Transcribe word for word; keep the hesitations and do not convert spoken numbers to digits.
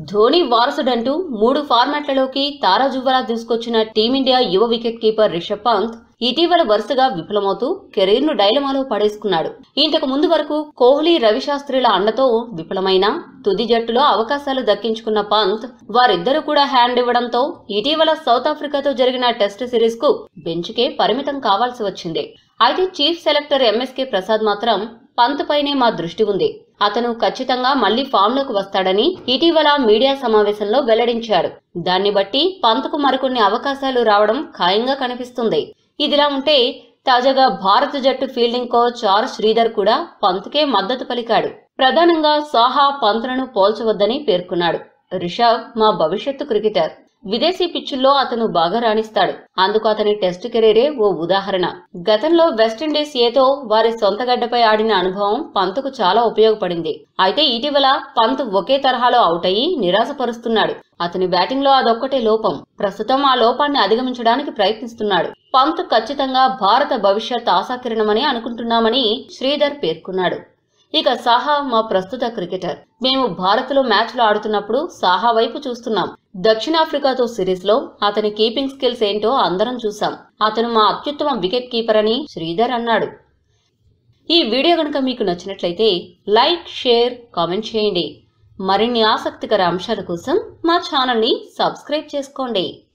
ధోని వారసుడంటూ మూడు ఫార్మాట్లలోకి తారాజువ్వలా దూసుకొచ్చిన టీమిండియా యువ వికెట్ కీపర్ రిషబ్ పంత్ ఇటీవల వరుసగా విఫలమవుతూ కెరీర్ ను డైలమాలో పడేసుకున్నాడు. ఇంతకు ముందు వరకు కోహ్లీ, రవిశాస్త్రిల అండతో విఫలమైన తుది జట్టులో అవకాశాలు దక్కించుకున్న పంత్ వారిద్దరూ కూడా హ్యాండ్ ఇవ్వడంతో ఇటీవల సౌత్ ఆఫ్రికాతో జరిగిన టెస్ట్ సిరీస్ కు బెంచ్కే పరిమితం కావాల్సి వచ్చింది. అయితే చీఫ్ సెలెక్టర్ ఎంఎస్కే ప్రసాద్ మాత్రం పంత్ పైనే మా దృష్టి ఉంది, అతను ఖచ్చితంగా మళ్లీ ఫామ్ లోకి వస్తాడని ఇటీవల మీడియా సమావేశంలో వెల్లడించాడు. దాన్ని బట్టి పంత్కు మరికొన్ని అవకాశాలు రావడం ఖాయంగా కనిపిస్తుంది. ఇదిలా ఉంటే తాజాగా భారత జట్టు ఫీల్డింగ్ కోచ్ ఆర్ శ్రీధర్ కూడా పంత్కే మద్దతు పలికాడు. ప్రధానంగా సాహా, పంత్లను పోల్చవద్దని పేర్కొన్నాడు. రిషబ్ మా భవిష్యత్తు క్రికెటర్, విదేశీ పిచ్చుల్లో అతను బాగా రాణిస్తాడు, అందుకు అతని టెస్ట్ కెరీరే ఓ ఉదాహరణ. గతంలో వెస్టిండీస్ ఏతో వారి సొంత గడ్డపై ఆడిన అనుభవం పంత్కు చాలా ఉపయోగపడింది. అయితే ఇటీవల పంత్ ఒకే తరహాలో అవుట్ అయ్యి నిరాశపరుస్తున్నాడు. అతని బ్యాటింగ్ లో అదొక్కటే లోపం. ప్రస్తుతం ఆ లోపాన్ని అధిగమించడానికి ప్రయత్నిస్తున్నాడు. పంత్ ఖచ్చితంగా భారత భవిష్యత్ ఆశాకిరణమని అనుకుంటున్నామని శ్రీధర్ పేర్కొన్నాడు. ఇక సాహా మా ప్రస్తుత క్రికెటర్, మేము భారత్ లో మ్యాచ్లు ఆడుతున్నప్పుడు సాహా వైపు చూస్తున్నాం. దక్షిణాఫ్రికాతో సిరీస్ లో అతని కీపింగ్ స్కిల్స్ ఏంటో అందరం చూసాం. అతను మా అత్యుత్తమ వికెట్ కీపర్ అని శ్రీధర్ అన్నాడు. ఈ వీడియో గనుక మీకు నచ్చినట్లయితే లైక్, షేర్, కామెంట్ చేయండి. మరిన్ని ఆసక్తికర అంశాల కోసం మా ఛానల్ ని సబ్స్క్రైబ్ చేసుకోండి.